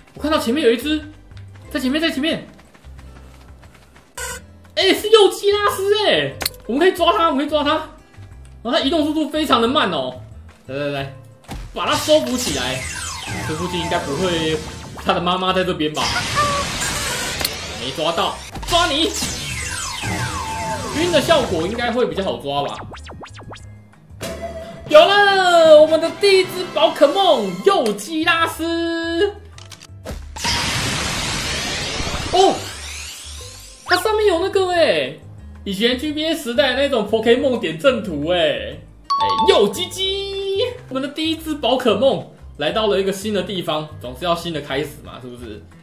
我看到前面有一只，在前面，在前面。哎，是幼基拉斯哎，我们可以抓它，我们可以抓它。然后它移动速度非常的慢哦。来，把它收服起来。这附近应该不会，它的妈妈在这边吧？没抓到，抓你！晕的效果应该会比较好抓吧？有了，我们的第一只宝可梦幼基拉斯。哦，它上面有那个以前 GBA 时代那种 Pokémon 点阵图幼鸡鸡，我们的第一只宝可梦来到了一个新的地方，总是要新的开始嘛，是不是？